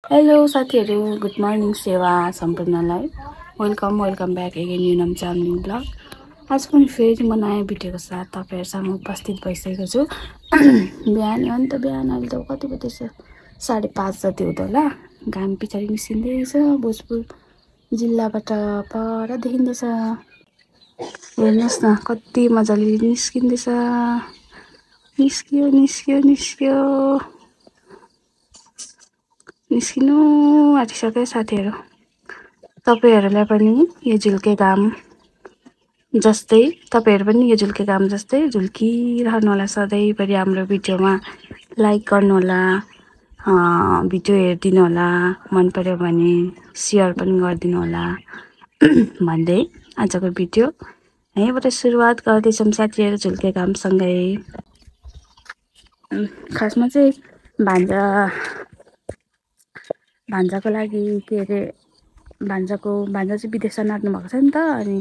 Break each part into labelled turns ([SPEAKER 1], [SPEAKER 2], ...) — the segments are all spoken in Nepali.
[SPEAKER 1] हेलो साथीहरू, गुड मर्निङ सेवा सम्पूर्णलाई। Welcome back again Yunam Chamling blog. आज पनि फेरि म नयाँ भिडियोको साथ तपाईँहरूसँग उपस्थित भइसकेको छु। बिहान अन्त बिहान अहिले त कति बजी छ, 5:30 जति हुँदो होला। घाम पछाडि निस्किँदैछ, भोजपुर जिल्लाबाट पर देखिँदैछ। हेर्नुहोस् न कति मजाले निस्किँदैछ। निस्कियो निस्कियो निस्कियो निस्किनु आँटिसक्यो साथीहरू। तपाईँहरूलाई पनि यो झुल्के घाम जस्तै झुल्किरहनु होला सधैँभरि हाम्रो भिडियोमा लाइक गर्नुहोला, भिडियो हेरिदिनु होला, मन पर्यो भने सेयर पनि गरिदिनु होला भन्दै आजको भिडियो यहीँबाट सुरुवात गर्दैछौँ साथीहरू, झुल्के घामसँगै। खासमा चाहिँ भान्जाको लागि भान्जा चाहिँ विदेशमा नाच्नु भएको छ नि त। अनि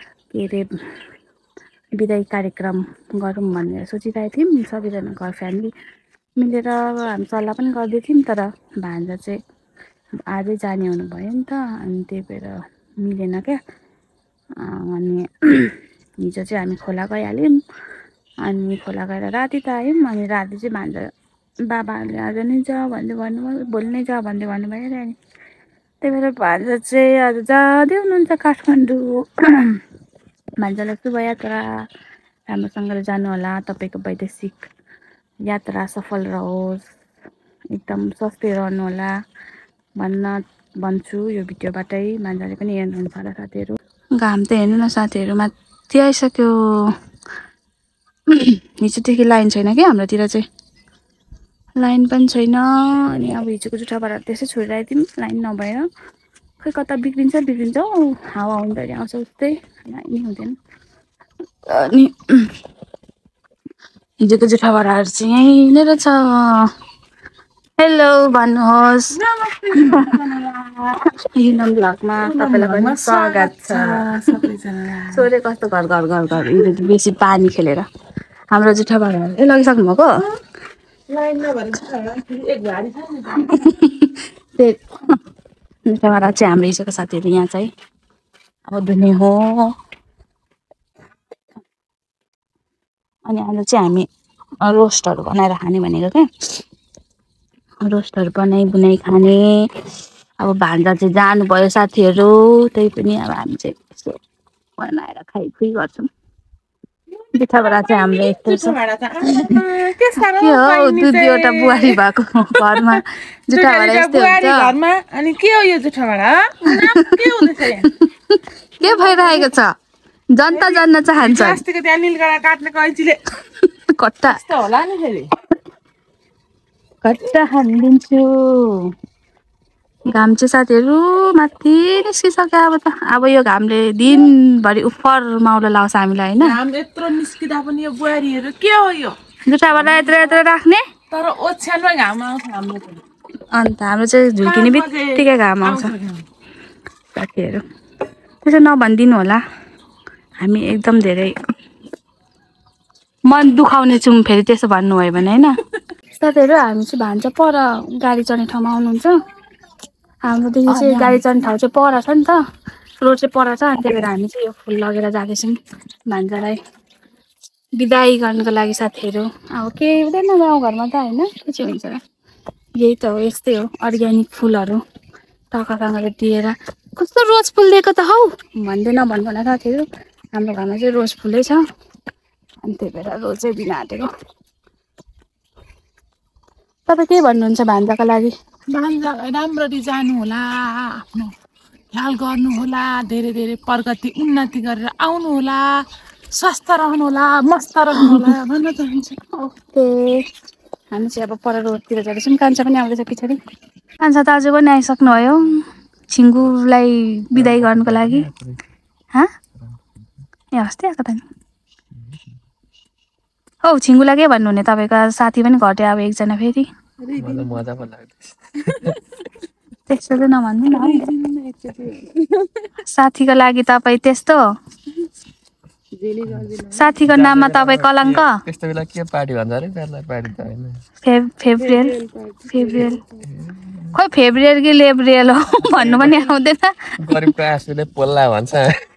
[SPEAKER 1] बिदाई कार्यक्रम गरौँ भनेर सोचिरहेको थियौँ। सबैजना घर फ्यामिली मिलेर हामी सल्लाह पनि गर्दै थियौँ, तर भान्जा चाहिँ आजै जाने हुनुभयो नि त। अनि त्यही भएर मिलेन क्या। अनि हिजो चाहिँ हामी खोला गइहाल्यौँ। अनि खोला गएर राति त आयौँ। अनि राति चाहिँ भान्जा बाबाहरूले आज नै जा भन्दै भन्नुभयो, भोलि नै जा भन्दै भन्नुभयो अरे। अनि त्यही भएर भान्जा चाहिँ आज जाँदै हुनुहुन्छ काठमाडौँ। भान्जालाई शुभयात्रा, राम्रोसँगले जानु होला। तपाईँको वैदेशिक यात्रा सफल रहोस्, एकदम स्वस्थ रहनु होला भन्छु यो भिडियोबाटै। भान्जाले पनि हेर्नुहुन्छ होला साथीहरू। घाम त हेर्नु न साथीहरू, माथि आइसक्यो। हिजोदेखि लाइन छैन कि हाम्रोतिर चाहिँ, लाइन पनि छैन। अनि अब हिजोको जुठाबाट त्यसै छोडिरहेको थियौँ लाइन नभएर। खै कता बिग्रिन्छ हौ, हावा हुँदाखेरि आउँछ उस्तै, लाइन हुँदैन। अनि हिजोको जुठाबाटहरू चाहिँ यहीँ नै रहेछ। हेलो भन्नुहोस्। युनम ब्लगमा तपाईँलाई पनि स्वागत छ। सोरे कस्तो घर बेसी पानी खेलेर हाम्रो जुठाबाटहरू लगिसक्नु भएको। जुठाबाट चाहिँ हाम्रो हिजोको साथीहरू यहाँ चाहिँ अब धुने हो। अनि आज चाहिँ हामी रोस्टहरू बनाएर खाने भनेको क्या। रोस्टहरू बनाइ खाने। अब भान्जा चाहिँ जानुभयो साथीहरू, त्यही पनि अब हामी चाहिँ यसो बनाएर खाइखुइ गर्छौँ। जुठाबाट चाहिँ हाम्रो यस्तो छ के हो, दुईवटा बुहारी भएको घरमा जुठाबाट यस्तै हुन्छ।
[SPEAKER 2] अनि के हो यो जुठाबाट?
[SPEAKER 1] के भइरहेको छ? जनता जान्न चाहन्छ।
[SPEAKER 2] अस्तिको त्यहाँ निलगडा काट्ने कैँचीले
[SPEAKER 1] कट्टा
[SPEAKER 2] यस्तो होला नि फेरि।
[SPEAKER 1] कट्टा हानिदिन्छु। घाम चाहिँ साथीहरू माथि निस्किसक्यो। अब यो घामले दिनभरि उफर माउलो लाउँछ हामीलाई होइन।
[SPEAKER 2] घाम यत्रो निस्किँदा पनि यो बुहारीहरू के हो यो?
[SPEAKER 1] जुठाबाट यत्रो राख्ने,
[SPEAKER 2] तर ओछ्यानमै घाम आउँछ हाम्रो।
[SPEAKER 1] अन्त हाम्रो चाहिँ झुल्किने बित्तिकै घाम आउँछ साथीहरू। त्यसो नभनिदिनु होला, हामी एकदम धेरै मन दुखाउने छौँ फेरि त्यसो भन्नुभयो भने होइन। साथीहरू हामी चाहिँ भान्जा पर गाडी चढ्ने ठाउँमा आउनुहुन्छ। हाम्रोदेखि चाहिँ गाडी चढ्ने ठाउँ चाहिँ पर छ नि त, रोड चाहिँ पर छ। अनि त्यही भएर हामी चाहिँ यो फुल लगेर जाँदैछौँ भान्जालाई बिदाई गर्नुको लागि साथीहरू। अब केही हुँदैन गाउँघरमा त होइन, के चाहिँ हुन्छ र। यही त हो, यस्तै हो। अर्ग्यानिक फुलहरू टक्कासँगले दिएर कस्तो रोज फुल दिएको त हौ भन्दै नभन्नु होला साथीहरू। हाम्रो घरमा चाहिँ रोज फुलै छ, अनि त्यही भएर रोजै दिन आँटेको। तपाईँ के भन्नुहुन्छ भान्जाको लागि?
[SPEAKER 2] भान्जालाई राम्ररी जानु होला, आफ्नो ख्याल गर्नु होला, धेरै धेरै प्रगति उन्नति गरेर आउनु होला, स्वस्थ रहनु होला, मस्त रहनु होला भन्न चाहन्छु।
[SPEAKER 1] ओके, हामी चाहिँ अब पर रोडतिर जाँदैछौँ। कान्छा पनि आउँदैछ पछाडि। कान्छा दाजु पनि आइसक्नुभयो छिङ्गुलाई बिदाई गर्नुको लागि। ए हस्ते आएको त नि हौ। छिङ्गुलाई के भन्नुहुने? तपाईँको साथी पनि घट्यो अब एकजना फेरि। त्यस्तो चाहिँ नभन्नु न। साथीको लागि तपाईँ त्यस्तो, साथीको नाममा तपाईँ कलङ्क।
[SPEAKER 3] त्यस्तो बेला के पार्टी भन्छ अरे? पार्टी त होइन,
[SPEAKER 1] फेब्रुअरी खोइ फेब्रुअरी कि लेब्रियल हो भन्नु पनि आउँदैन
[SPEAKER 3] गरिब आफूले पोल्ला भन्छ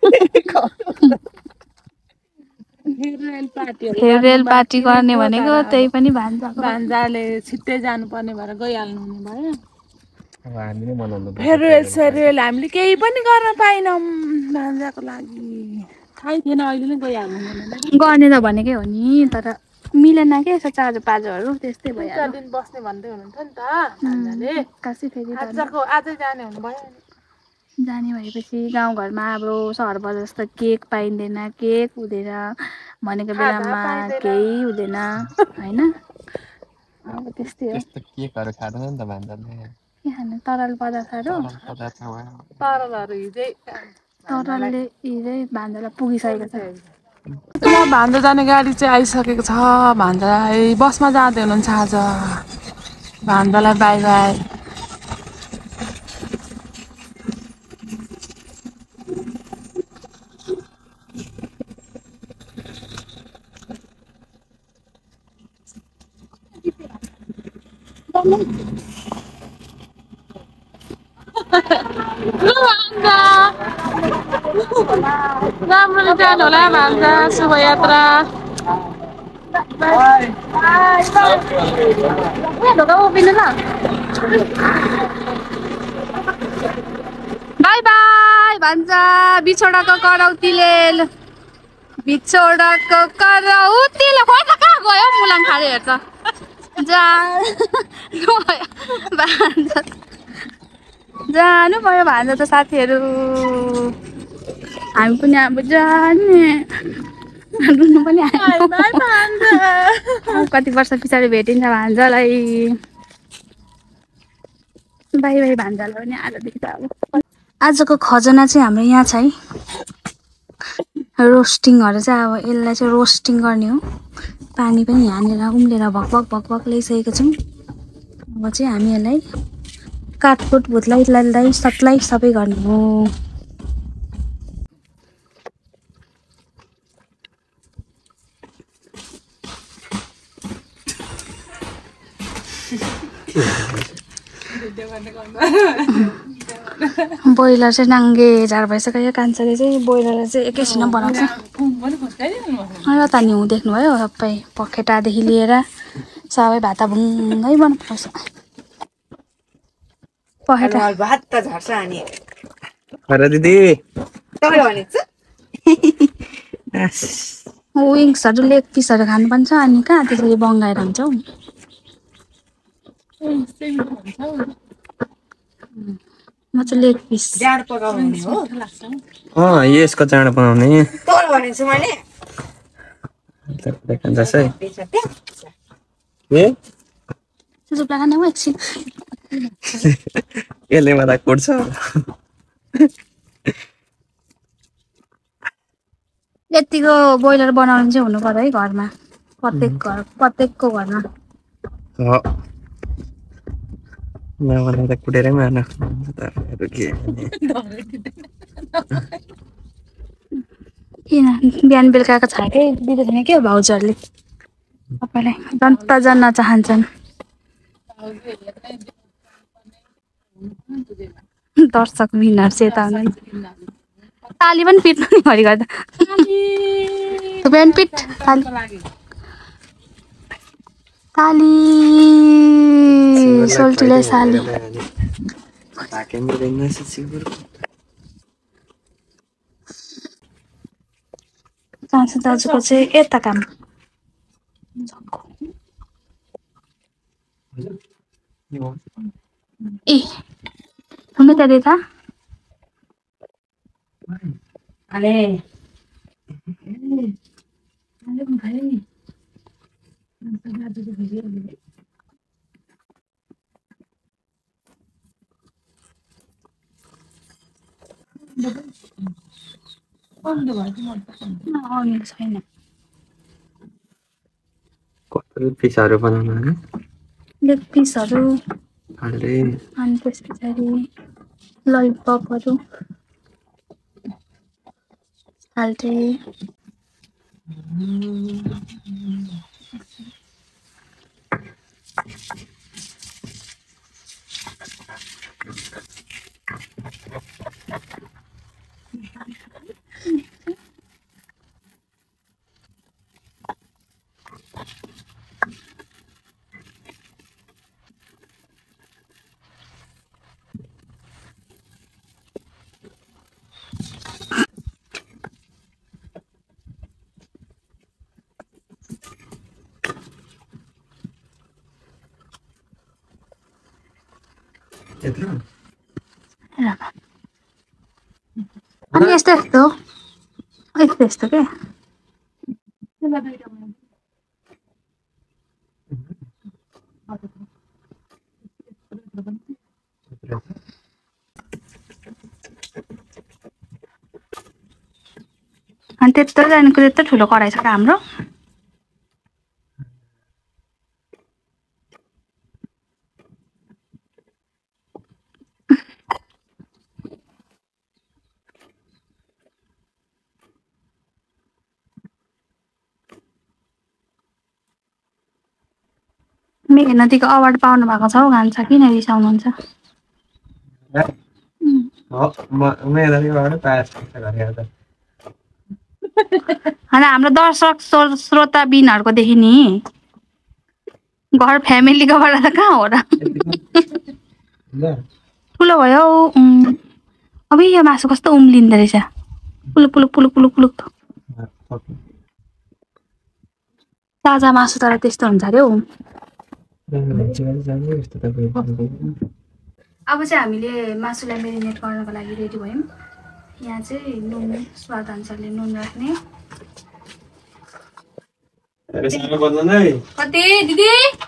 [SPEAKER 1] फेब्रुअरी पार्टी गर्ने भनेको त्यही पनि
[SPEAKER 2] भान्जाले छिट्टै जानुपर्ने भएर गइहाल्नु हुने भयो
[SPEAKER 3] अब हामीले मनाउनु
[SPEAKER 2] फेब्रुअरी सेब्रुअरी हामीले केही पनि गर्न पाएनौँ भान्जाको लागि थाहै थिएन अहिले नै गइहाल्नु हुने
[SPEAKER 1] गर्ने त भनेकै हो नि तर मिलेन के यसो चाँजोपाँजोहरू त्यस्तै
[SPEAKER 2] दुई
[SPEAKER 1] भयो
[SPEAKER 2] चार दिन बस्ने भन्दै हुनुहुन्थ्यो नि त भान्जाले
[SPEAKER 1] एक्कासी फेरि
[SPEAKER 2] आजै जाने हुनुभयो
[SPEAKER 1] जाने भएपछि गाउँघरमा अब सहर बजार जस्तो केक पाइँदैन केक हुँदैन भनेको बेलामा केही हुँदैन होइन अब त्यस्तै हो
[SPEAKER 3] त्यस्तो केकहरू खाँदैन नि त भान्जाले
[SPEAKER 1] के खानु तरल पदार्थहरू
[SPEAKER 2] तरलहरू हिजै
[SPEAKER 1] तरलले हिजै भान्जालाई पुगिसकेको छ
[SPEAKER 2] भान्जा जाने गाडी चाहिँ आइसकेको छ भान्जा बसमा जाँदै हुनुहुन्छ आज भान्जालाई बाई बाई राम्ररी जानु होला भान्जा शुभयात्रा
[SPEAKER 1] बाई बाई भन्छ बिछोडाको करौतीले बिछोडाको करौतीले खोइ त कहाँ गयो मुलाङ खाले हेर्छ जानु भयो भान्जा त साथीहरू हामी पनि अब जाने रुनु पनि आयो कति वर्ष पछाडि भेटिन्छ भान्जालाई बाई बाई भान्जालाई पनि आजदेखि त अब आजको खजना चाहिँ हाम्रो यहाँ छ है रोस्टिङहरू चाहिँ अब यसलाई चाहिँ रोस्टिङ गर्ने हो पानी पनि हानेर उम्लेर भकभक भकभक ल्याइसकेको छौँ अब चाहिँ हामी यसलाई काटकुट भुत्लाई सत्लाई सबै गर्ने हो बोइलर चाहिँ नाङ्गे झार भइसक्यो यो कान्छाले चाहिँ बोइलरलाई चाहिँ एकैछिनमा बनाउँछ र त नि देख्नुभयो सबै पखेटादेखि लिएर सबै भाताभुङ्गै बनाउँछ पखेटा
[SPEAKER 4] भात त झर्छ अनि
[SPEAKER 3] अरे दिदी
[SPEAKER 1] विङ्सहरू लेग पिसहरू खानुपर्छ अनि कहाँ त्यसरी बङ्गाएर हुन्छ हौ म चाहिँ लेग पिस
[SPEAKER 4] जाँड पकाउने हो
[SPEAKER 3] यसको चाँडो बनाउने
[SPEAKER 4] तोल भनेको छु मैले
[SPEAKER 1] चुप्ला खाने हो एकछिन
[SPEAKER 3] यसले मलाई कुट्छ
[SPEAKER 1] यतिको बोइलर बनाउनु चाहिँ हुनु पर्यो है घरमा प्रत्येकको घरमा
[SPEAKER 3] नबनाएर कुटेरै मार्नु
[SPEAKER 1] किन बिहान बेलुकाको छाकै दिँदै थिएन क्या भाउजूहरूले तपाईँलाई जन्त जान्न चाहन्छन् दर्शक विनर चेताउनु ताली पनि पिट्नु नि घरि गर्दा बिहान पिट ताली सोल्टीले साली कान्छो दाजुको चाहिँ यता काम ए तुमी त देता
[SPEAKER 4] अरे
[SPEAKER 1] छैन
[SPEAKER 3] कति पिसहरू बनाउनु
[SPEAKER 1] लेग पिसहरू
[SPEAKER 3] हाल्दै
[SPEAKER 1] अनि त्यस पछाडि ललिपपहरू हाल्दै
[SPEAKER 3] यत्रो
[SPEAKER 1] अनि यस्तो यस्तो यस्तो यस्तो के अनि त्यत्रो जानेको त्यत्रो ठुलो कराई छ हाम्रो मेहनतीको अवार्ड पाउनु भएको छ हौ गान्छ किन रिसाउनुहुन्छ होइन हाम्रो दर्शक श्रोता बिनहरूकोदेखि नि घर फ्यामिलीकोबाट त कहाँ हो र ठुलो भयो अब यो मासु कस्तो उम्लिँदो रहेछ पुलुक पुलुक पुलुक पुलुक पुलुक ताजा मासु तर त्यस्तो हुन्छ अरे हौ अब चाहिँ हामीले मासुलाई मेरिनेट गर्नको लागि रेडी भयौँ यहाँ चाहिँ नुन स्वाद अनुसारले नुन राख्ने कति दिदी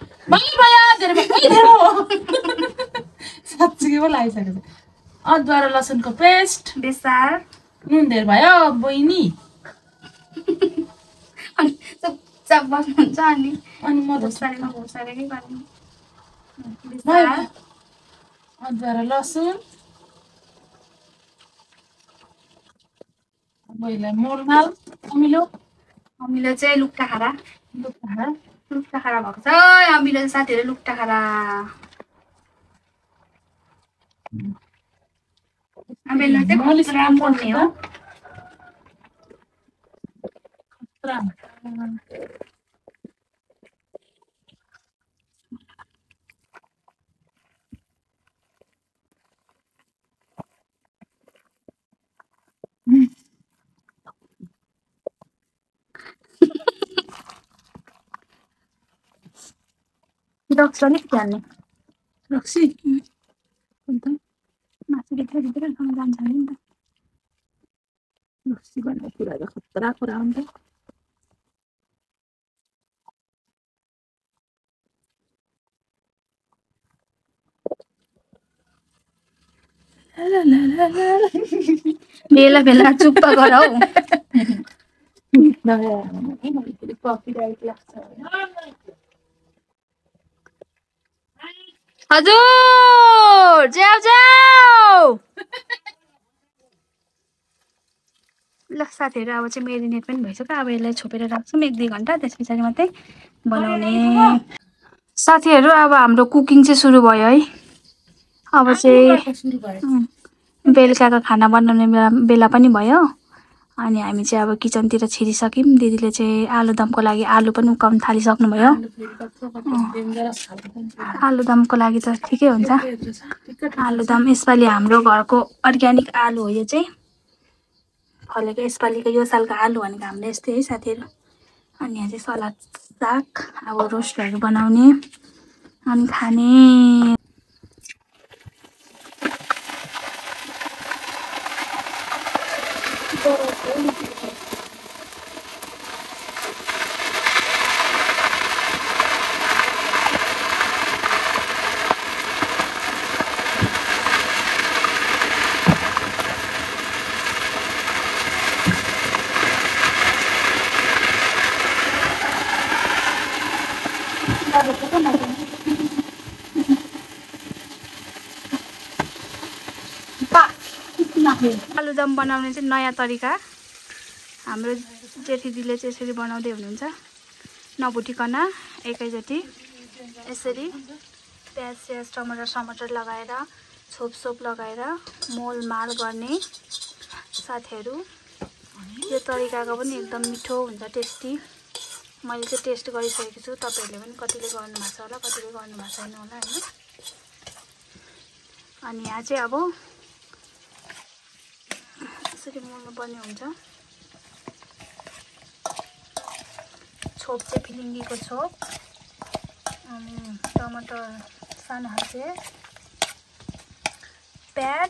[SPEAKER 2] साँच्चीकै पो लागिसकेको छ अदुवा र लसुनको पेस्ट
[SPEAKER 1] बेसार
[SPEAKER 2] नुन धेर भयो बहिनी
[SPEAKER 1] अनि चुपचाप बस्नुहुन्छ अनि
[SPEAKER 2] म
[SPEAKER 1] घोसारेमा घोसारेकै गर्ने
[SPEAKER 2] अदुवा र लसुन बहिनीलाई मोलमाल अमिलो
[SPEAKER 1] चाहिँ लुक्टा खारा भएको छ अमिलो साथीहरू लुक्टा खारा अमिलो चाहिँ खतरा पर्ने हो रक्स अलिक हाल्ने
[SPEAKER 2] रक्सी
[SPEAKER 1] अन्त मासु भित्र जान्छ नि त
[SPEAKER 2] रक्सी भन्ने कुरा त खतरा कुरा हो नि त
[SPEAKER 1] बेला बेला चुप्प गर हौ हजुर जाऊ जाऊ ल साथीहरू अब चाहिँ मेरिनेट पनि भइसक्यो अब यसलाई छोपेर राख्छौँ 1-2 घन्टा त्यस पछाडि मात्रै बनाउने साथीहरू अब हाम्रो कुकिङ चाहिँ सुरु भयो है अब चाहिँ बेलुकाको खाना बनाउने बेला पनि भयो अनि हामी चाहिँ अब किचनतिर छिरिसक्यौँ दिदीले चाहिँ आलुदमको लागि आलु पनि उकाउन थालिसक्नुभयो आलुदमको लागि त ठिकै हुन्छ आलुदम यसपालि हाम्रो घरको अर्ग्यानिक आलु हो यो चाहिँ फलेको यसपालिको यो सालको आलु भनेको हाम्रो यस्तै है साथीहरू अनि यहाँ चाहिँ सलाद साग अब रोस्टहरू बनाउने अनि खाने आलुदम बनाउने चाहिँ नयाँ तरिका हाम्रो जेठीदीले चाहिँ यसरी बनाउँदै हुनुहुन्छ नभुटिकन एकैचोटि यसरी प्याज टमाटर लगाएर छोप लगाएर मोलमाल गर्ने साथीहरू यो तरिकाको पनि एकदम मिठो हुन्छ टेस्टी मैले चाहिँ टेस्ट गरिसकेको छु तपाईहरुले पनि कतिले गर्नुभएको छ होला कतिले गर्नुभएको छैन होला हैन अनि यहाँ चाहिँ अब यसरी मोल्नु पर्ने हुन्छ छोप चाहिँ फिलिङ्गीको छोप अनि टमाटर सानो खालको प्याज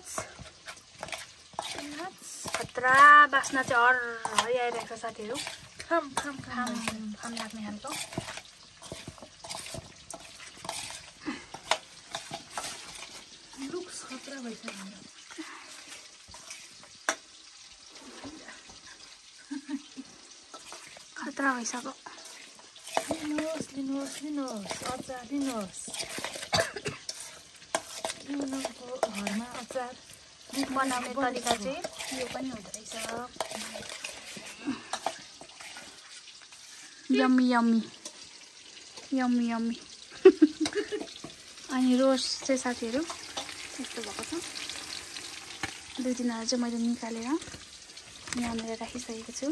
[SPEAKER 1] खतरा बास्ना चाहिँ हरि आइरहेको छ साथीहरू
[SPEAKER 2] खाम
[SPEAKER 1] लाग्ने खालको
[SPEAKER 2] लुक्स खतरा भइसक्यो
[SPEAKER 1] खतरा भइसक्यो
[SPEAKER 2] लिनुहोस् अचार लिनुहोस् घरमा अचार
[SPEAKER 1] बनाउने तरिका चाहिँ यो पनि हुँदो रहेछ यम्मी अनि रोस्ट चाहिँ साथीहरू यस्तो भएको छ 2-3 वटा चाहिँ मैले निकालेर यहाँनिर राखिसकेको छु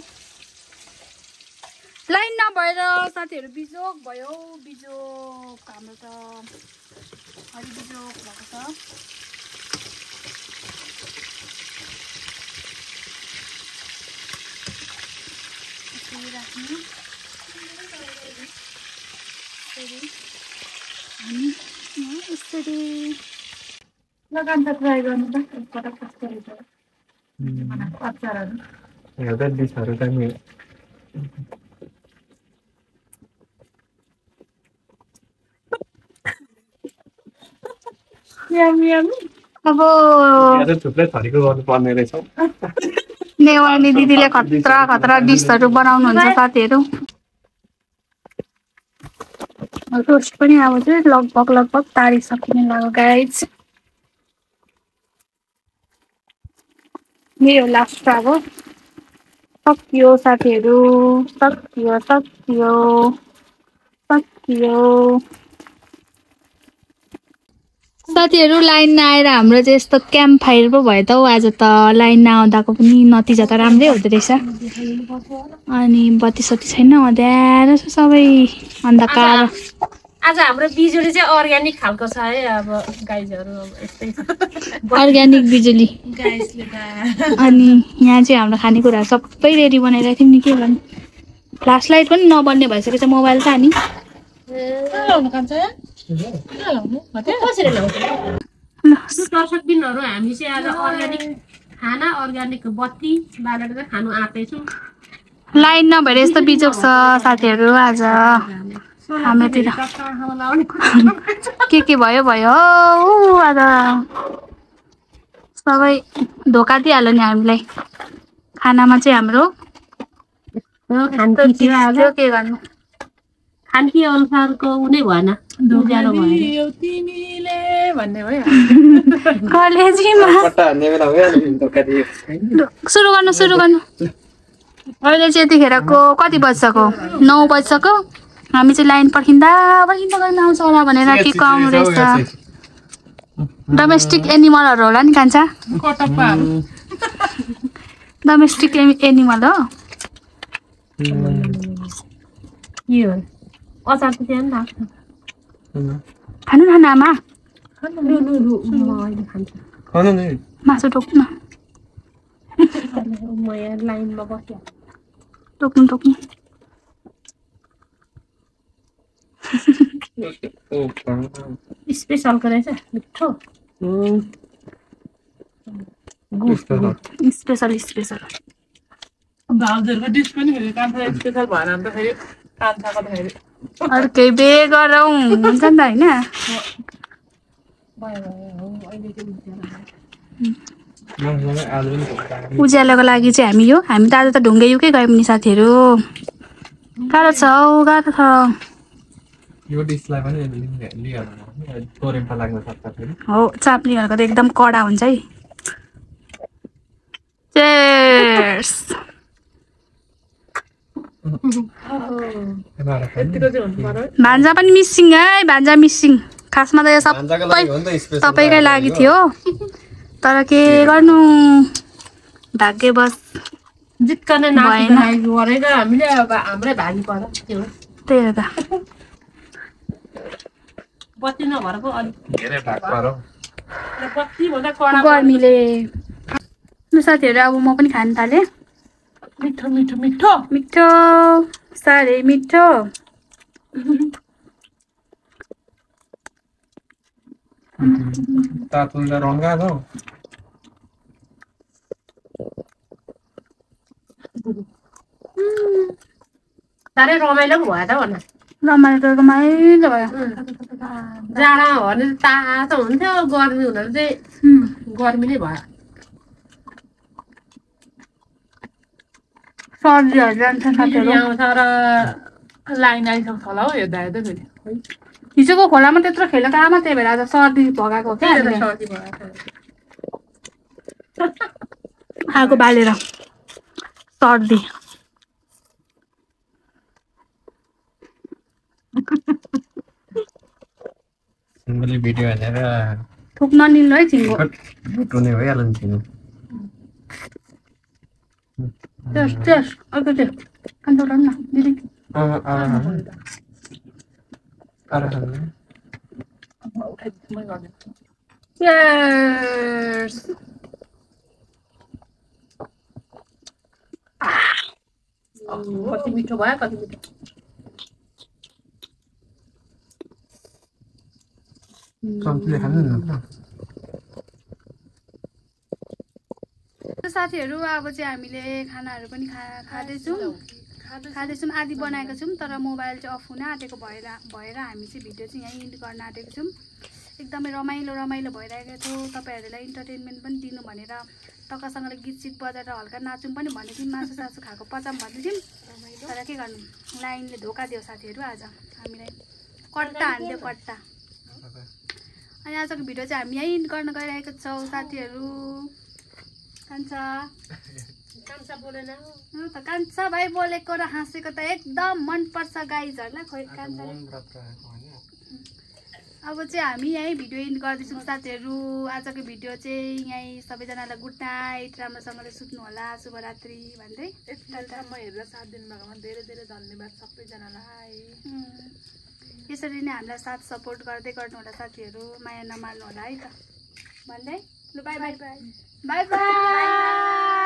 [SPEAKER 1] लाइन नभएर साथीहरू बिजोक भयो हाम्रो त अलि बिजोक भएको छ यसरी राख्नु अनि यसरी
[SPEAKER 2] लगान त ट्राई गर्नु त एकपटक कस्तो रहेछ अचारहरू
[SPEAKER 3] हेर्दा डिसहरू त नि
[SPEAKER 1] अब
[SPEAKER 3] थुप्रै थरीको गर्नुपर्ने रहेछ
[SPEAKER 1] नेवानी दिदीले खतरा डिसहरू बनाउनुहुन्छ साथीहरू रोस्ट पनि अब चाहिँ लगभग तारिसक्ने लाग्यो गाइज मेरो लास्ट अब सकियो साथीहरू सकियो साथीहरू लाइन नआएर हाम्रो चाहिँ यस्तो क्याम्प फायर पो भयो त हौ आज त लाइन नआउँदाको पनि नतिजा त राम्रै हुँदो रहेछ अनि बत्ती सत्ती छैन अँध्यारो छ सबै अन्धकार
[SPEAKER 5] आज हाम्रो बिजुली चाहिँ अर्ग्यानिक खालको छ है अब गाइजहरू अब यस्तै छ
[SPEAKER 1] अर्ग्यानिक बिजुली
[SPEAKER 5] गाइसले त
[SPEAKER 1] अनि यहाँ चाहिँ हाम्रो खानेकुराहरू सबै रेडी बनाइरहेको थियौँ नि के गर्नु फ्ल्यास लाइट पनि नबन्ने भइसकेको छ मोबाइल त नि
[SPEAKER 2] लाउनु कान्छ
[SPEAKER 5] कसरी ल्याउँछ दर्शक दिनहरू हामी चाहिँ आज अर्ग्यानिक खाना अर्ग्यानिक बत्ती बालेर चाहिँ खानु आँट्दैछौँ
[SPEAKER 1] लाइन नभएर यस्तो बिजोक छ साथीहरू आज हाम्रोतिर के भयो ऊ आज सबै धोका दिइहाल्यो नि हामीलाई खानामा चाहिँ हाम्रो के गर्नु
[SPEAKER 5] खानकी अनुसारको उनी भएन उज्यालो भयो
[SPEAKER 2] तिमीले भन्ने भयो
[SPEAKER 1] कलेजीमा सुरु गर्नु अहिले चाहिँ यतिखेरको कति बज्छको 9 बज्छको हामी चाहिँ लाइन पर्खिँदा गर्न आउँछ होला भनेर के को आउनु रहेछ डोमेस्टिक एनिमलहरू होला नि कान्छा डोमेस्टिक एनिमल हो
[SPEAKER 5] अचार त त्यहाँ पनि
[SPEAKER 1] खानु न आमा
[SPEAKER 5] लाग्छ
[SPEAKER 1] मासु टोक्नु न
[SPEAKER 5] म यहाँ लाइनमा बस्यो
[SPEAKER 1] टोक्नु
[SPEAKER 5] स्पेसलको रहेछ मिठो
[SPEAKER 1] स्पेसल
[SPEAKER 2] भाउजूहरूको डिस पनि फेरि कान्छा स्पेसल भएन भने त फेरि कान्छाको त फेरि
[SPEAKER 1] अर्कै बे गरौँ हुन्छ नि त होइन उज्यालोको लागि चाहिँ हामी त आज त ढुङ्गे युकै गयौँ नि साथीहरू गाह्रो छ
[SPEAKER 3] यो डिसलाई पनि लाग्न सक्छ फेरि
[SPEAKER 1] हो चाप्लीहरूको त एकदम कडा हुन्छ है चेयर्स भान्जा पनि मिसिङ है भान्जा मिसिङ खासमा त यो सबै तपाईँकै लागि थियो तर के गर्नु भाग्यवश
[SPEAKER 5] जित्कने नाच्नु गरेर हामीले अब हाम्रै भागी पर्यो त्यो
[SPEAKER 1] त्यही हो त
[SPEAKER 5] बत्ती नभएको अलिक
[SPEAKER 3] धेरै भाग पर्यो
[SPEAKER 5] बत्ती भन्दा कडा
[SPEAKER 1] गर्मीले ल साथीहरू अब म पनि खान थालेँ
[SPEAKER 2] मिठो मिठो मिठो
[SPEAKER 1] मिठो साह्रै मिठो
[SPEAKER 3] तातुल रङ्गा छ
[SPEAKER 5] साह्रै रमाइलो पो भयो त भन
[SPEAKER 1] रमाइलो त रमाइलो भयो।
[SPEAKER 5] जाडोमा हो भने तातो हुन्थ्यो गर्मी हुँदा चाहिँ गर्मी नै भयो
[SPEAKER 1] सर्दीहरू जान्छ साथीहरू।
[SPEAKER 2] आउँछ र लाइन आइसक्छ होला हौ हेर्दा हेर्दै फेरि
[SPEAKER 1] हिजोको खोलामा त्यत्रो खेलेको आमा त्यही भएर आज सर्दी भगाएको हो क्या हामीले।
[SPEAKER 5] सर्दी भयो
[SPEAKER 1] आगो बालेर सर्दी।
[SPEAKER 3] मैले भिडियो हेरेर
[SPEAKER 1] थुक ननिल्नु है छिङ्गो।
[SPEAKER 3] टुने भइहाल्यो नि छिनु
[SPEAKER 1] त्यस त्यस अर्को त्यो अन्त न दिदी।
[SPEAKER 2] Cheers!
[SPEAKER 5] कति मिठो भयो कति मिठो
[SPEAKER 3] चम्चीले खानु न
[SPEAKER 1] साथीहरू अब चाहिँ हामीले खानाहरू पनि खाँदैछौँ आदि बनाएको छौँ तर मोबाइल चाहिँ अफ हुन आँटेको भएर हामी चाहिँ भिडियो चाहिँ यहीँ इन्ड गर्न आँटेको छौँ। एकदमै रमाइलो भइरहेको थियो। तपाईँहरूलाई इन्टरटेनमेन्ट पनि दिनु भनेर टक्कसँगले गीत सित बजाएर हल्का नाचौँ पनि भनेको थियौँ। मासु सासु खाएको पचाम भन्दै थियौँ तर के गर्नु लाइनले धोका दियो साथीहरू। आज हामीलाई कट्टा हान्थ्यो कट्टा। अनि आजको भिडियो चाहिँ हामी यहीँ गर्न गइरहेको छौँ साथीहरू।
[SPEAKER 5] कान्छा बोलेन
[SPEAKER 1] त कान्छा भाइ बोलेको र हाँसेको त एकदम मनपर्छ गाइजहरूलाई। खोइ कान्छा अब चाहिँ हामी यहीँ भिडियो इन्ड गर्दैछौँ साथीहरू। आजको भिडियो चाहिँ यहीँ सबैजनालाई गुड नाइट, राम्रोसँगले सुत्नु होला, शुभरात्रि भन्दै
[SPEAKER 2] यतिसम्म हेरेर साथ दिनुभएकोमा धेरै धेरै धन्यवाद सबैजनालाई।
[SPEAKER 1] यसरी नै हामीलाई साथ सपोर्ट गर्दै गर्नु होला साथीहरू। माया नमार्नु होला है त भन्दै ल बाई बाई बाई बाई।